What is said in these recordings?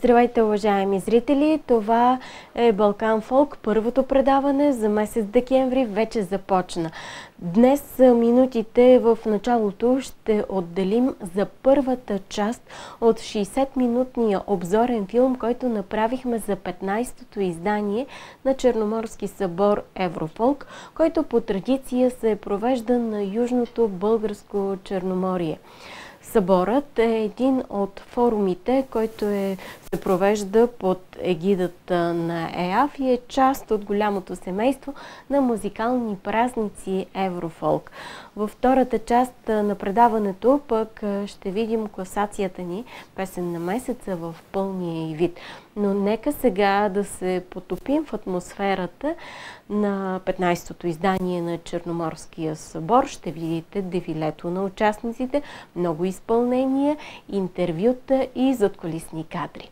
Здравейте, уважаеми зрители! Това е Балкан Фолк. Първото предаване за месец декември вече започна. Днес минутите в началото ще отделим за първата част от 60-минутния обзорен филм, който направихме за 15-то издание на Черноморски събор Еврофолк, който по традиция се провежда на Южното българско Черноморие. Съборът е един от форумите, който се провежда под егидата на ЕАФ и е част от голямото семейство на музикални празници Еврофолк. Във втората част на предаването пък ще видим класацията ни песен на месеца в пълния й вид. Но нека сега да се потопим в атмосферата на 15-то издание на Черноморския събор. Ще видите дефилето на участниците, много изпълнения, интервюта и задкулисни кадри.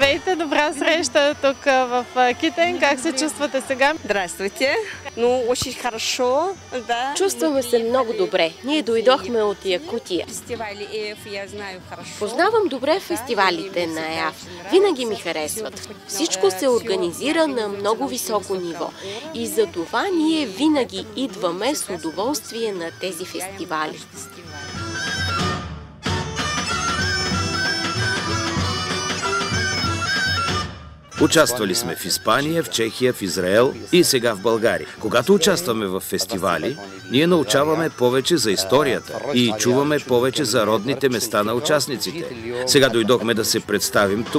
Здравейте, добра среща тук в Китен. Как се чувствате сега? Здравствуйте. Ну, очень хорошо, да. Чувстваме се много добре. Ние дойдохме от Якутия. Фестивали ЕФ я знаю хорошо. Познавам добре фестивалите на ЕАФ. Винаги ми харесват. Всичко се организира на много високо ниво. И за това ние винаги идваме с удоволствие на тези фестивали. Участвали сме в Испания, в Чехия, в Израел и сега в България. Когато участваме в фестивали, ние научаваме повече за историята и чуваме повече за родните места на участниците. Сега дойдохме да се представим тук.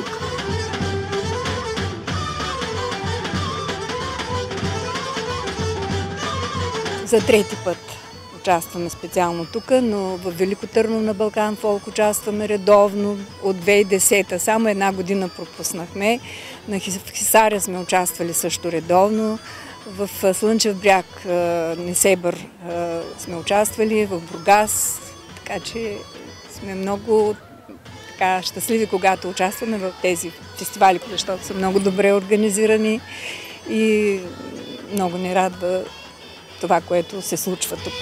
За трети път участваме специално тук, но в Велико Търново на Балкан Фолк участваме редовно от 2010-та. Само една година пропуснахме. На Хисаря сме участвали също редовно. В Слънчев бряг, Несебър сме участвали, в Бургас. Така че сме много щастливи, когато участваме в тези фестивали, защото са много добре организирани и много ни радва това, което се случва тук.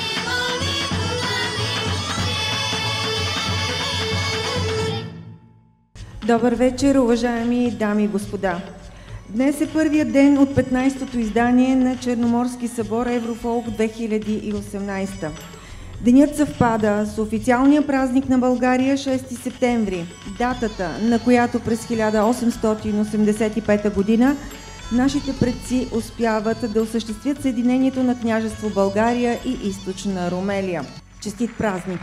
Добър вечер, уважаеми дами и господа! Днес е първият ден от 15-то издание на Черноморски събор Еврофолк 2018. Денят съвпада с официалния празник на България 6 септември, датата, на която през 1885 година нашите предци успяват да осъществят съединението на княжество България и източна Румелия. Честит празник!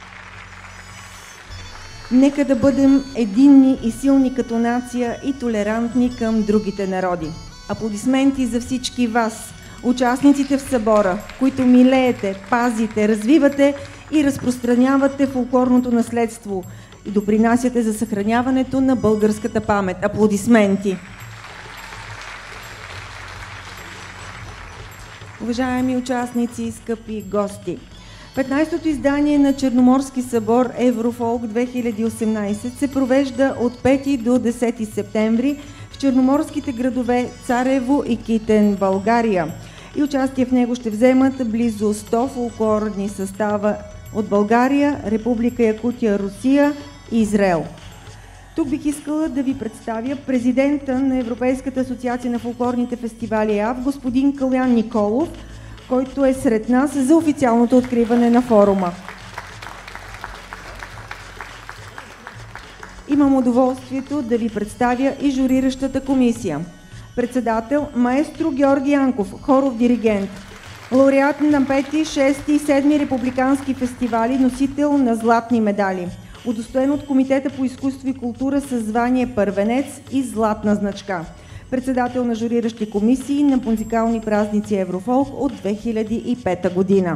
Нека да бъдем единни и силни като нация и толерантни към другите народи. Аплодисменти за всички вас, участниците в събора, които милеете, пазите, развивате и разпространявате фолклорното наследство и допринасяте за съхраняването на българската памет. Аплодисменти! Уважаеми участници, скъпи гости! 15-то издание на Черноморски събор Еврофолк 2018 се провежда от 5 до 10 септември в черноморските градове Царево и Китен, България. И участие в него ще вземат близо 100 фолклорни състава от България, Република Якутия, Русия и Израел. Тук бих искала да ви представя президента на Европейската асоциация на фолклорните фестивали ЕАФ, господин Калян Николов, който е сред нас за официалното откриване на форума. Имам удоволствието да ви представя и журиращата комисия. Председател маестро Георги Янков, хоров диригент, лауреат на 5, 6 и 7 републикански фестивали, носител на златни медали, удостоен от Комитета по изкуство и култура със звание първенец и златна значка. Председател на журиращи комисии на музикални празници Еврофолк от 2005 година.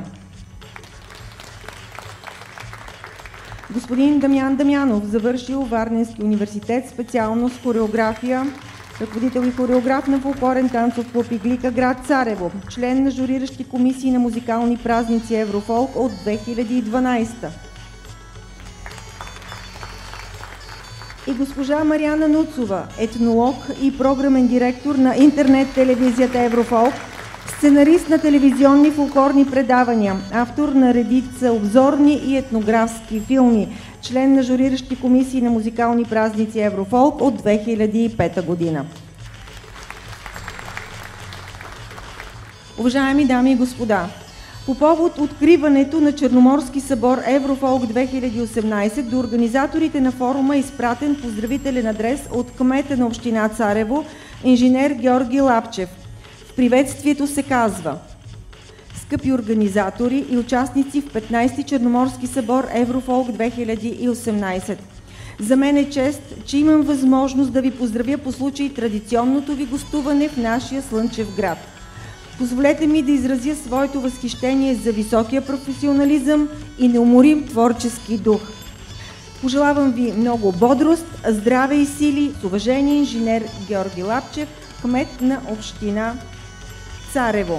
Господин Дамян Дамянов, завършил Варненски университет, специалност хореография, ръководител и хореограф на фолклорен танцов клуб Иглика, град Царево, член на журиращи комисии на музикални празници Еврофолк от 2012. И госпожа Мариана Нуцова, етнолог и програмен директор на интернет телевизията Еврофолк, сценарист на телевизионни фолклорни предавания, автор на редица обзорни и етнографски филми, член на журиращи комисии на музикални празници Еврофолк от 2005 година. Уважаеми дами и господа, по повод откриването на Черноморски събор Еврофолк 2018 до организаторите на форума е изпратен поздравителен адрес от кмета на община Царево, инженер Георги Лапчев. В приветствието се казва: скъпи организатори и участници в 15-ти Черноморски събор Еврофолк 2018. За мен е чест, че имам възможност да ви поздравя по случай традиционното ви гостуване в нашия слънчев град. Позволете ми да изразя своето възхищение за високия професионализъм и неуморим творчески дух. Пожелавам ви много бодрост, здраве и сили. С уважение, инженер Георги Лапчев, кмет на община Царево.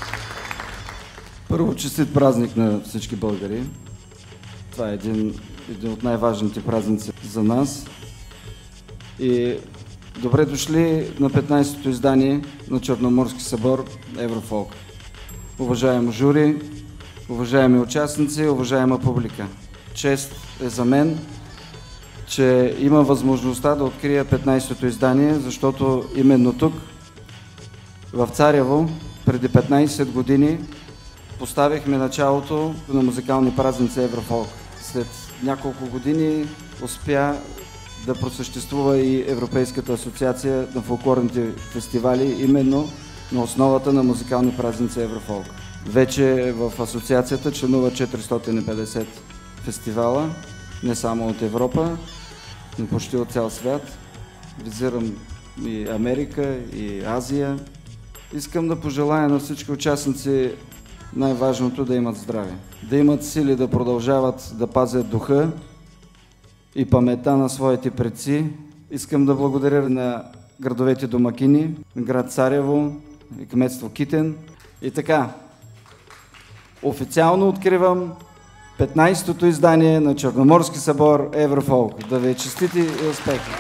Първо, честит празник на всички българи. Това е един един от най-важните празници за нас. И добре дошли на 15-то издание на Черноморски събор Еврофолк. Уважаемо жури, уважаеми участници, уважаема публика. Чест е за мен, че имам възможността да открия 15-то издание, защото именно тук, в Царево, преди 15 години, поставихме началото на музикални празници Еврофолк. След няколко години успя да просъществува и Европейската асоциация на фолклорните фестивали, именно на основата на музикални празници Еврофолк. Вече в асоциацията членува 450 фестивала, не само от Европа, но почти от цял свят. Визирам и Америка, и Азия. Искам да пожелая на всички участници най-важното да имат здраве, да имат сили да продължават да пазят духа и паметта на своите предци. Искам да благодаря на градовете домакини, град Царево и кметство Китен. И така, официално откривам 15-то издание на Черноморски събор Еврофолк. Да ви честити и успехи!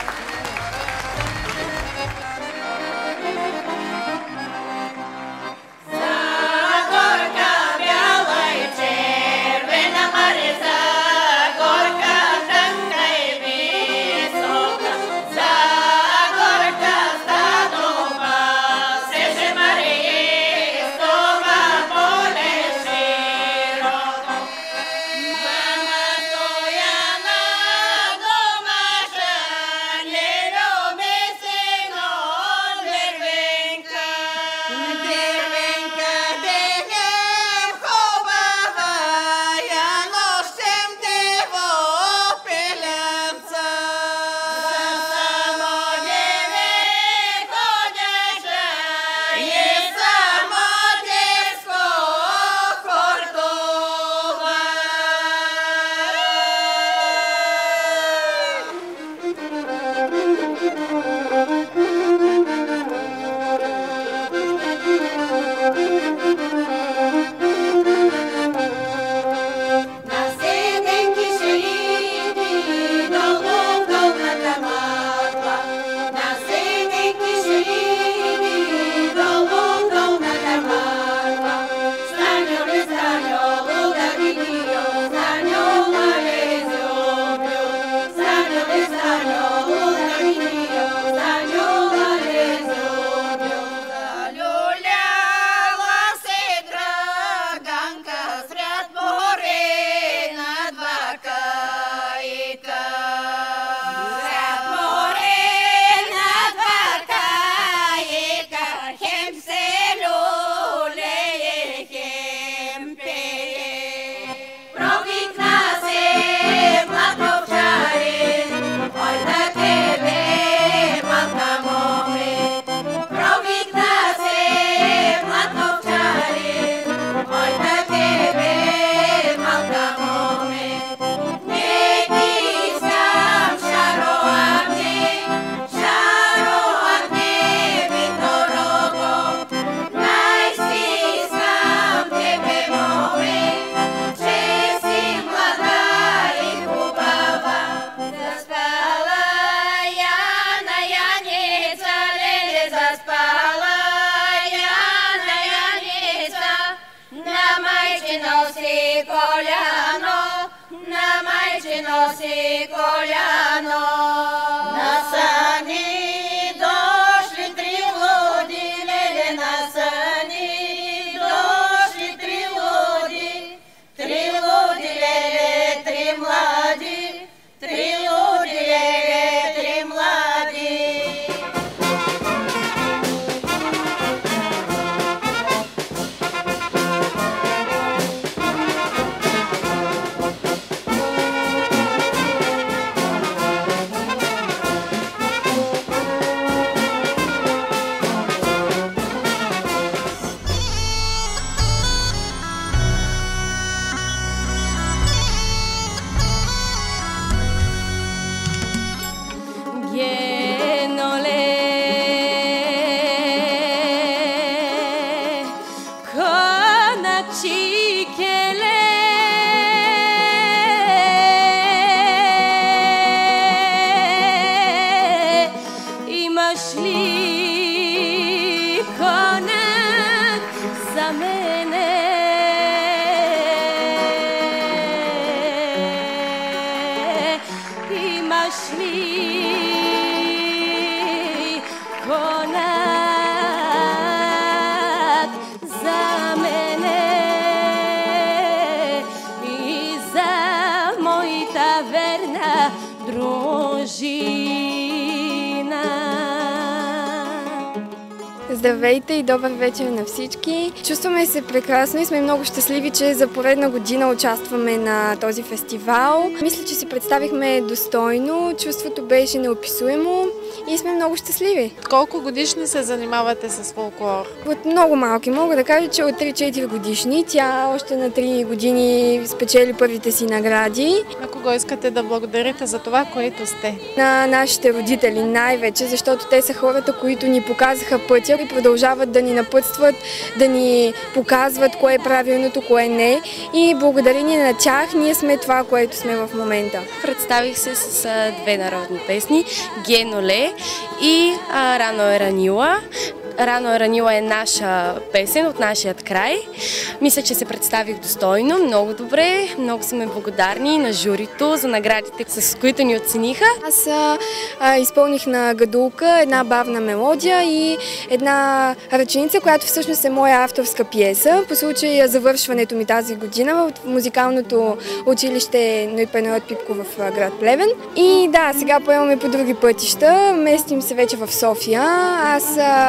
Здравейте и добър вечер на всички! Чувстваме се прекрасно и сме много щастливи, че за поредна година участваме на този фестивал. Мисля, че си представихме достойно, чувството беше неописуемо и сме много щастливи. Колко годишни се занимавате с фолклор? От много малки. Мога да кажа, че от 3-4 годишни. Тя още на 3 години спечели първите си награди. На кого искате да благодарите за това, което сте? На нашите родители най-вече, защото те са хората, които ни показаха пътя и продължават да ни напътстват, да ни показват кое е правилното, кое не. И благодарение на тях ние сме това, което сме в момента. Представих се с две народни песни "Геноле" и "Рано е ранила". "Рано е ранила" е наша песен от нашият край. Мисля, че се представих достойно, много добре. Много сме благодарни на журито за наградите, с които ни оцениха. Аз изпълних на гадулка една бавна мелодия и една ръченица, която всъщност е моя авторска пиеса. По случай завършването ми тази година в музикалното училище Панайот Пипко в град Плевен. И да, сега поемаме по други пътища. Местим се вече в София. Аз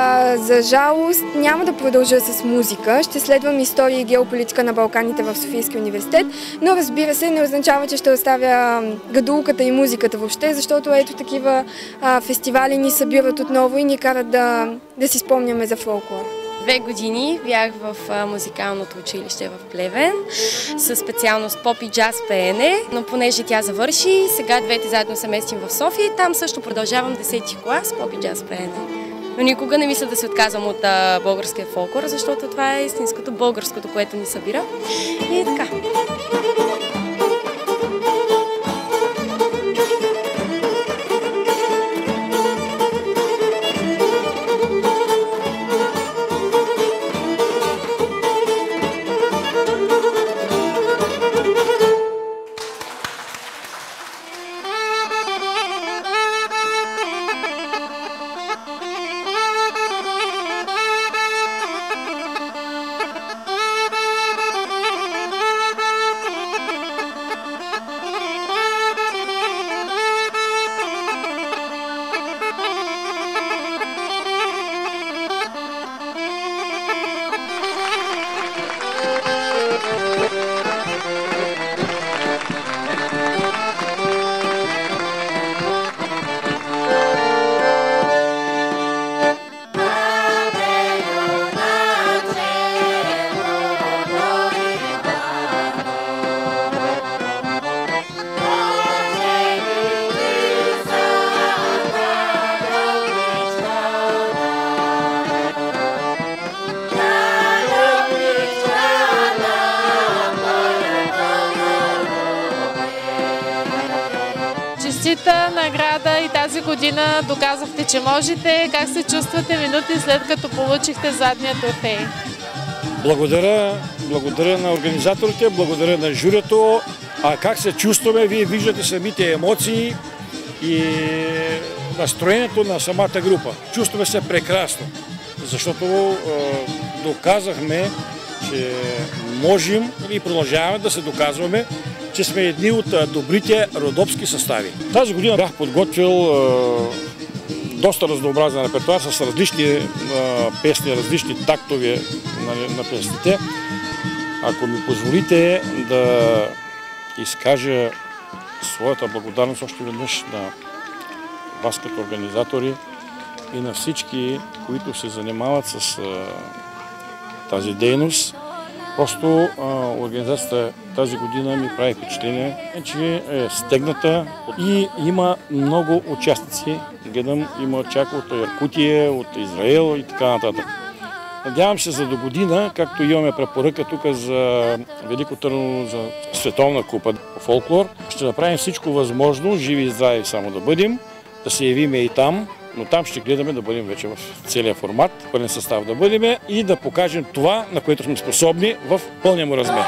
за жалост няма да продължа с музика. Ще следвам история и геополитика на Балканите в Софийския университет, но разбира се, не означава, че ще оставя гадулката и музиката въобще, защото ето такива фестивали ни събират отново и ни карат да си спомняме за фолклор. 2 години бях в музикалното училище в Плевен със специалност поп и джаз пеене, но понеже тя завърши, сега двете заедно се местим в София и там също продължавам 10-ти клас поп и джаз пеене. Но никога не мисля да се отказвам от българския фолклор, защото това е истинското българското, което ни събира. И така. Честита награда и тази година доказахте, че можете. Как се чувствате минути след като получихте задния трофей? Благодаря на организаторите, благодаря на журито. А как се чувстваме, вие виждате самите емоции и настроението на самата група. Чувстваме се прекрасно, защото доказахме, че можем и продължаваме да се доказваме, че сме едни от добрите родопски състави. Тази година бях подготвил доста разнообразен репертуар с различни песни, различни тактове на песните. Ако ми позволите да изкажа своята благодарност още веднъж на вас като организатори и на всички, които се занимават с тази дейност. Просто организацията тази година ми прави впечатление, че е стегната и има много участници. Гледам, има чак от Якутия, от Израел и така нататък. Надявам се за до година, както имаме препоръка тук за Велико Търново, за Световна купа по фолклор, ще направим всичко възможно, живи и здрави само да бъдем, да се явиме и там, но там ще гледаме да бъдем вече в целия формат, пълен състав да бъдем и да покажем това, на което сме способни в пълния му размер.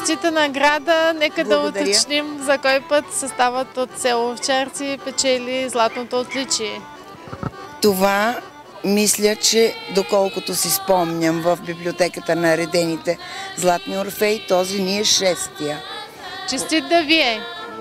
Честита награда. Нека Благодаря. Да уточним за кой път съставът от село Овчарци печели златното отличие. Това мисля, че доколкото си спомням в библиотеката на редените Златни Орфей, този ни е 6-тия. Честит да ви е!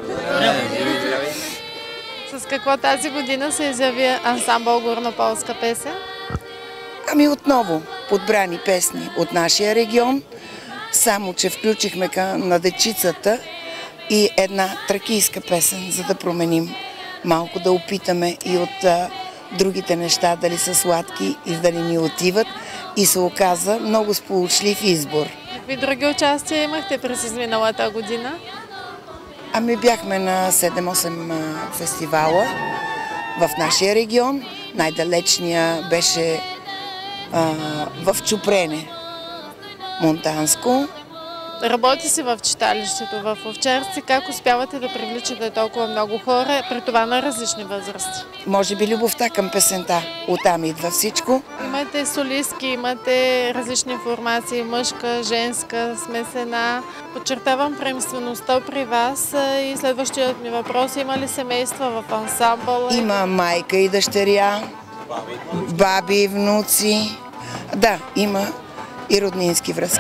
С какво тази година се изяви ансамбъл Горнополска песен? Ами отново подбрани песни от нашия регион, само че включихме на дечицата и една тракийска песен, за да променим малко, да опитаме и от другите неща, дали са сладки и дали ни отиват, и се оказа много сполучлив избор. Какви други участия имахте през изминалата година? Ами бяхме на 7-8 фестивала в нашия регион. Най-далечния беше в Чупрене, Монтанско. Работи се в читалището в Овчарци. Как успявате да привличате толкова много хора, при това на различни възрасти? Може би любовта към песента. Оттам идва всичко. Имате солистки, имате различни формации, мъжка, женска, смесена. Подчертавам приемствеността при вас и следващият ми въпрос: има ли семейства в ансамбъла? Има майка и дъщеря, баби и внуци. Да, има и роднински връзки.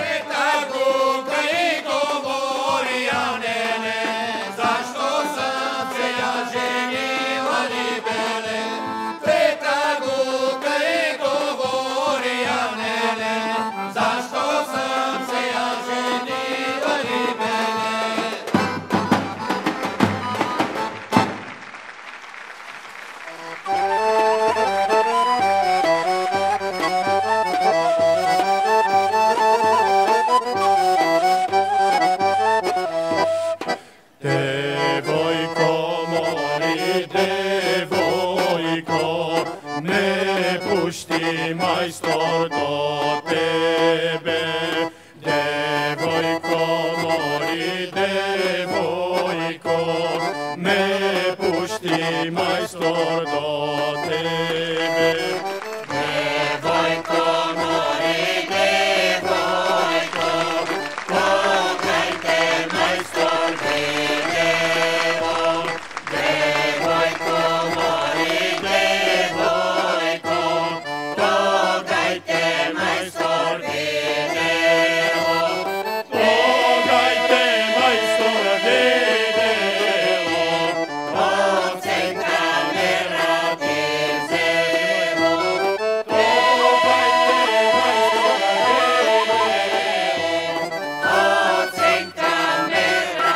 Majstor do tebe, devojko, moli devojko, ne pušti majstor do tebe. Devojko, moli devojko, pogledajte majstor video. Devojko, moli devojko, pogledajte majstor video. Pogledajte majstor video, ocen kamera dizelo. Pogledajte majstor video, ocen kamera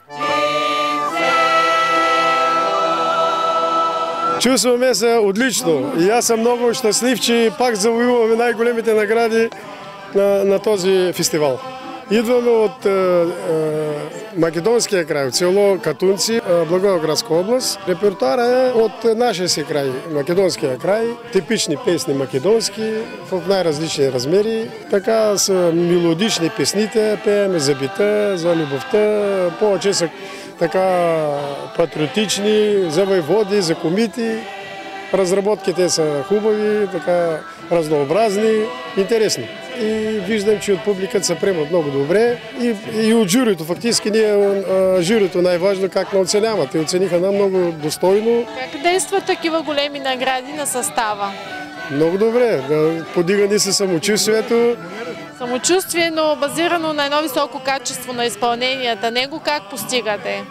Чувстваме се отлично и аз съм много щастлив, че пак завоюваме най-големите награди на този фестивал. Идваме от македонския край, от село Катунци, Благоевградска област. Репертуара е от нашия си край, македонския край. Типични песни македонски в най-различни размери. Така са мелодични песните, пееме за бита, за любовта. Повече са така патриотични, за войводи, за комити. Разработките са хубави, така разнообразни, интересни. И виждам, че от публиката се приемат много добре и от журито. Фактически ние журито най-важно как ме оценяват. И оцениха нам много достойно. Как действат такива големи награди на състава? Много добре. Подигани се самочувствието. Самочувствие, но базирано на едно високо качество на изпълненията. Него как постигате?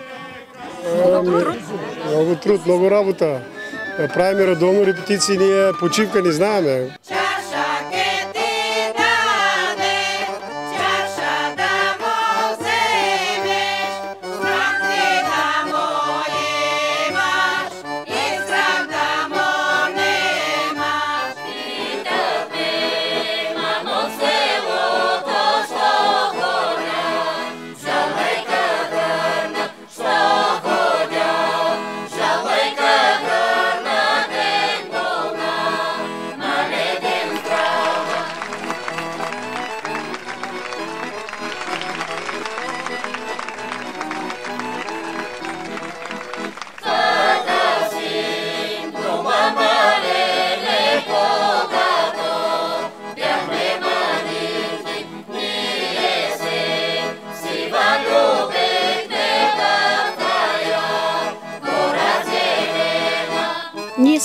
Много труд, много работа. Правим редовно репетиции, ние почивка не знаеме. Мале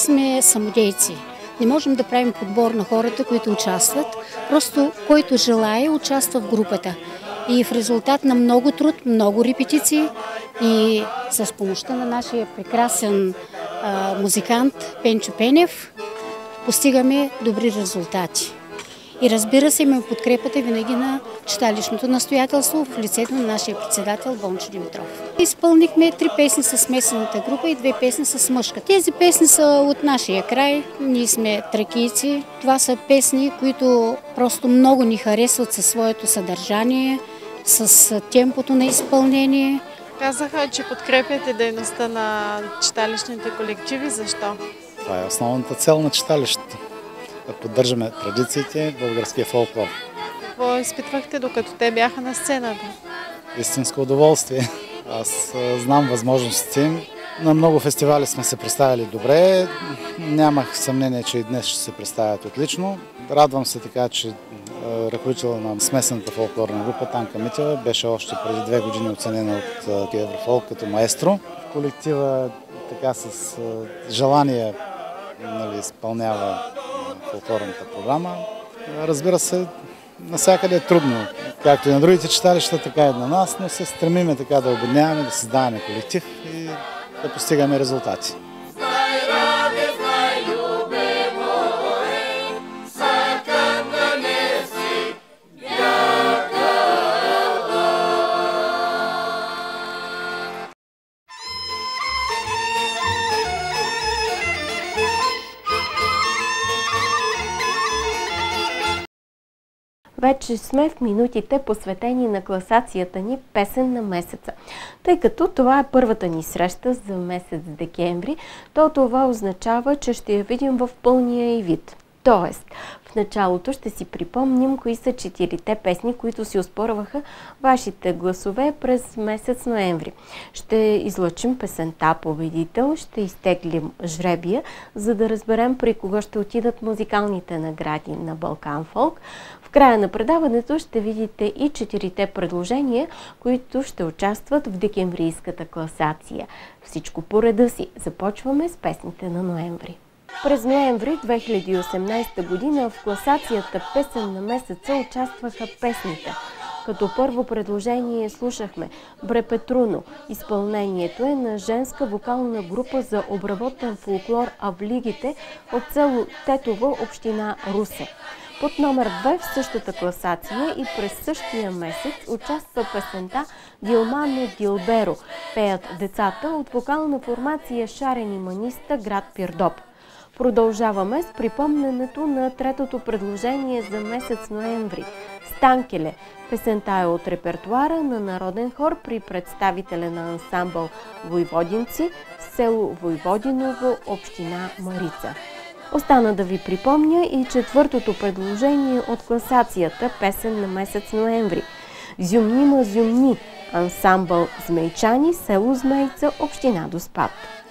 сме самодейци. Не можем да правим подбор на хората, които участват. Просто който желае, участва в групата. И в резултат на много труд, много репетиции и с помощта на нашия прекрасен музикант Пенчо Пенев постигаме добри резултати. И разбира се, имаме подкрепата винаги на читалищното настоятелство в лицето на нашия председател Бончо Димитров. Изпълнихме 3 песни с смесената група и 2 песни с мъжка. Тези песни са от нашия край, ние сме тракийци. Това са песни, които просто много ни харесват със своето съдържание, с темпото на изпълнение. Казаха, че подкрепяте дейността на читалищните колективи. Защо? Това е основната цел на читалището. Да поддържаме традициите, българския фолклор. Какво изпитвахте, докато те бяха на сцената? Истинско удоволствие. Аз знам възможностите им. На много фестивали сме се представили добре. Нямах съмнение, че и днес ще се представят отлично. Радвам се така, че ръководител на смесената фолклорна група Танка Митева беше още преди 2 години оценена от Еврофолк като маестро. Колектива така с желание изпълнява фолклорната програма. Разбира се, навсякъде е трудно. Както и на другите читалища, така и на нас, но се стремиме така да обединяваме, да създаваме колектив и да постигаме резултати. Вече сме в минутите, посветени на класацията ни Песен на месеца. Тъй като това е първата ни среща за месец декември, то това означава, че ще я видим в пълния й вид. Тоест, в началото ще си припомним кои са 4-те песни, които си оспорваха вашите гласове през месец ноември. Ще излъчим песента победител, ще изтеглим жребия, за да разберем при кого ще отидат музикалните награди на Балкан Фолк. В края на предаването ще видите и 4-те предложения, които ще участват в декемврийската класация. Всичко по реда си. Започваме с песните на ноември. През ноември 2018 година в класацията Песен на месеца участваха песните. Като първо предложение слушахме Бре Петруно. Изпълнението е на женска вокална група за обработен фолклор Авлигите от село Тетово, община Русе. Под номер 2 в същата класация и през същия месец участва песента Дилмано Дилберо. Пеят децата от вокална формация Шарени Маниста, град Пирдоп. Продължаваме с припомненето на третото предложение за месец ноември – Станкеле. Песента е от репертуара на народен хор при представителя на ансамбъл Войводинци, село Войводиново, община Марица. Остана да ви припомня и четвъртото предложение от класацията Песен на месец ноември. Зюмнима зюмни, ансамбъл Змейчани, село Змейца, община Доспат.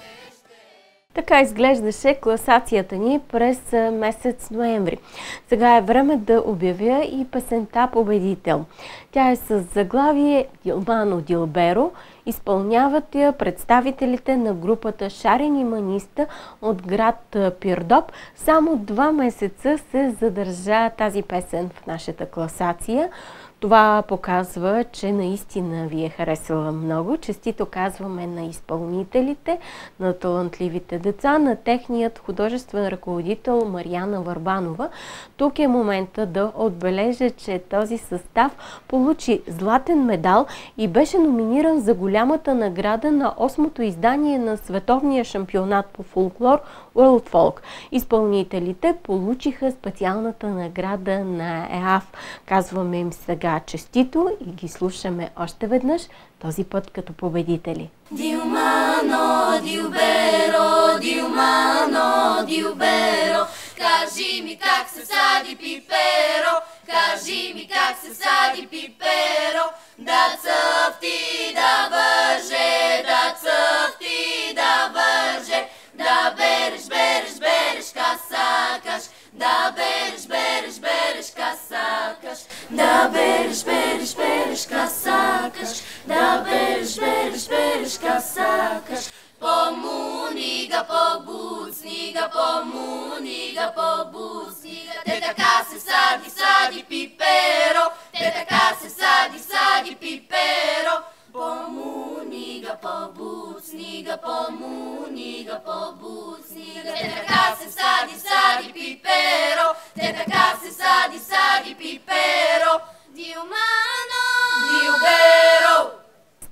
Така изглеждаше класацията ни през месец ноември. Сега е време да обявя и песента победител. Тя е с заглавие Дилмано Дилберо. Изпълняват я представителите на групата Шарени Маниста от град Пирдоп. Само 2 месеца се задържа тази песен в нашата класация. Това показва, че наистина ви е харесала много. Честито казваме на изпълнителите, на талантливите деца, на техният художествен ръководител Марияна Върбанова. Тук е момента да отбележа, че този състав получи златен медал и беше номиниран за голямата награда на 8-то издание на световния шампионат по фолклор World Folk. Изпълнителите получиха специалната награда на ЕАФ. Казваме им сега честито и ги слушаме още веднъж, този път като победители. Дилмано, Дилберо, Дилмано, Дилберо, кажи ми как се сади пиперо, кажи ми как се сади пиперо, да цъфти, да върже, да цъфти, да върже, да береш, береш, береш, касакаш, да береш, береш, береш, касакаш, да береш, береш, береш, касакаш, да береш, береш, береш, касакаш. По-мунига, по-буцнига,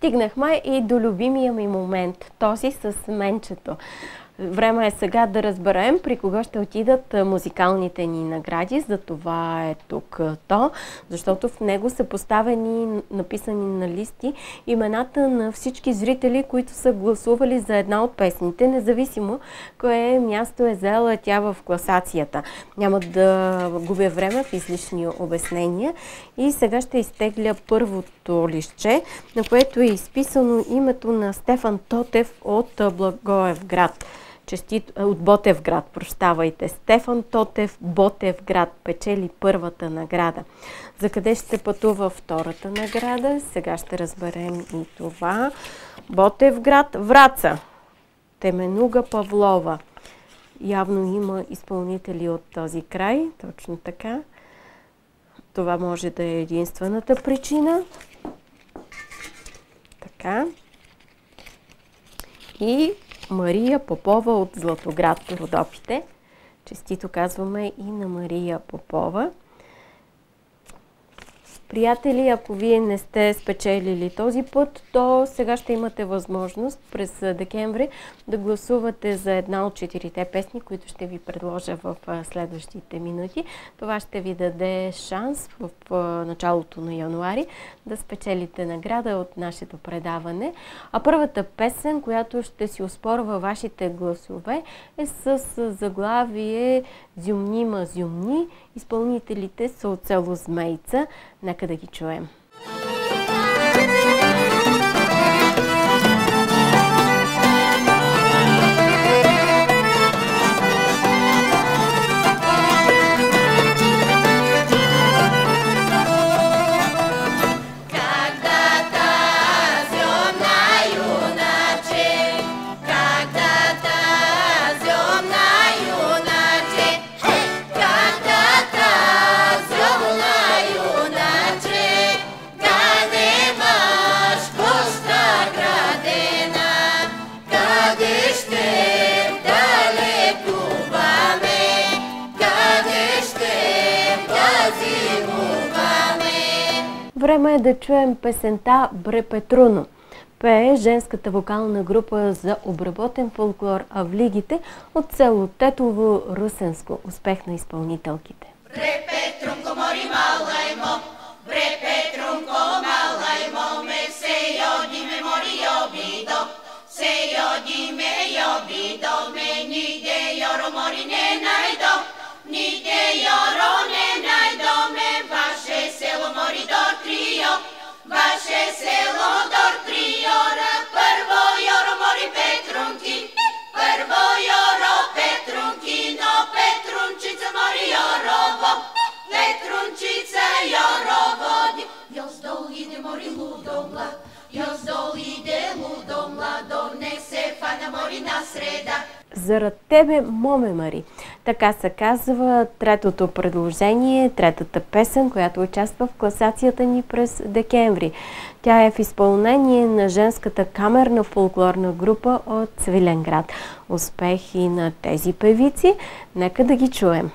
Стигнахме и до любимия ми момент, този с менчето. Време е сега да разберем при кого ще отидат музикалните ни награди. За това е тук то, защото в него са поставени, написани на листи, имената на всички зрители, които са гласували за една от песните, независимо кое място е заела тя в класацията. Няма да губя време в излишни обяснения и сега ще изтегля първото листче, на което е изписано името на Стефан Тотев от Благоевград. От Ботевград, прощавайте. Стефан Тотев, Ботевград, печели първата награда. За къде ще пътува втората награда? Сега ще разберем и това. Ботевград, Враца. Теменуга Павлова. Явно има изпълнители от този край. Точно така. Това може да е единствената причина. Така. И Мария Попова от Златоград, Родопите. Честито казваме и на Мария Попова. Приятели, ако вие не сте спечелили този път, то сега ще имате възможност през декември да гласувате за една от 4-те песни, които ще ви предложа в следващите минути. Това ще ви даде шанс в началото на януари да спечелите награда от нашето предаване. А първата песен, която ще си оспорва вашите гласове, е с заглавие "Зюмнима зюмни". Изпълнителите са от село Змейца. Нека да ги чуем. Време е да чуем песента "Бре Петруно". Пее женската вокална група за обработен фолклор "Авлигите" от село Тетово, Русенско. Успех на изпълнителките! Бре Петрунко, мори малаймо, бре Петрунко, малаймо, ме се йодиме, мори йобидо, се йодиме, йобидо, ме ниде йоро мори не найдо, ниде йоро не найдо, ме ваше село мори дор трио, ваше село дор триора, първо йоро мори Петрунки, първо йоро Петрунки, но Петрунчица мори йорово, Петрунчица йорово, йоздол иде мори лудомла, йоздол иде лудомла, донесе фана мори на среда. "Зарад тебе, моме Мари". Така се казва третото предложение, третата песен, която участва в класацията ни през декември. Тя е в изпълнение на женската камерна фолклорна група от Свиленград. Успех и на тези певици. Нека да ги чуем.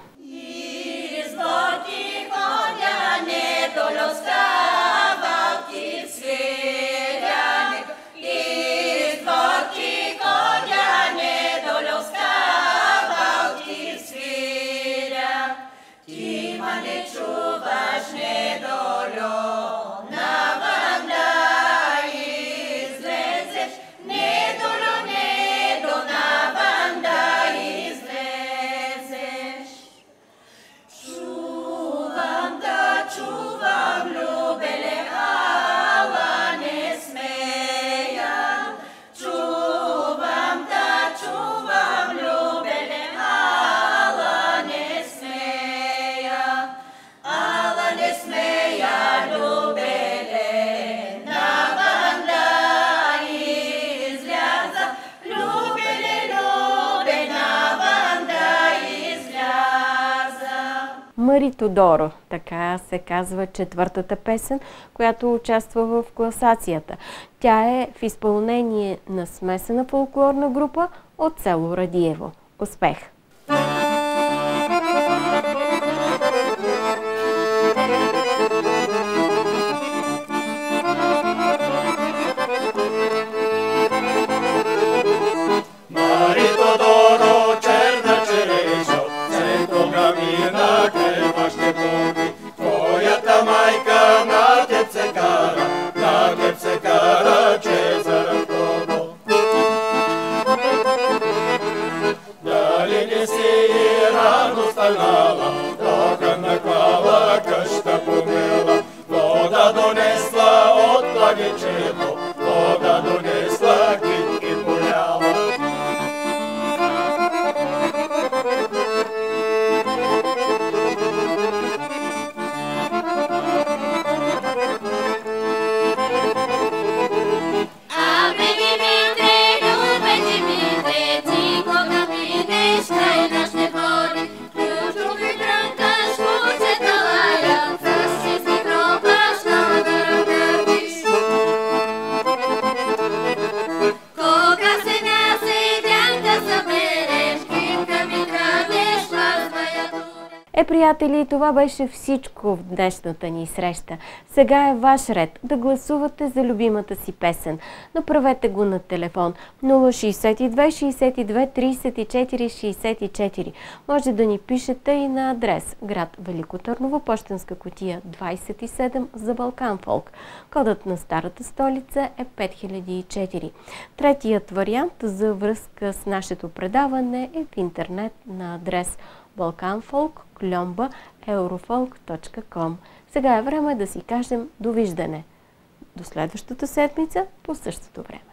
Мари Тодоро, така се казва четвъртата песен, която участва в класацията. Тя е в изпълнение на смесена фолклорна група от село Радиево. Успех! Приятели, това беше всичко в днешната ни среща. Сега е ваш ред да гласувате за любимата си песен. Направете го на телефон 062 62 34 64. Може да ни пишете и на адрес град Велико Търново, пощенска кутия 27 за Балкан Фолк. Кодът на старата столица е 5004. Третият вариант за връзка с нашето предаване е в интернет на адрес balkanfolk@eurofolk.com. Сега е време да си кажем довиждане. До следващата седмица по същото време.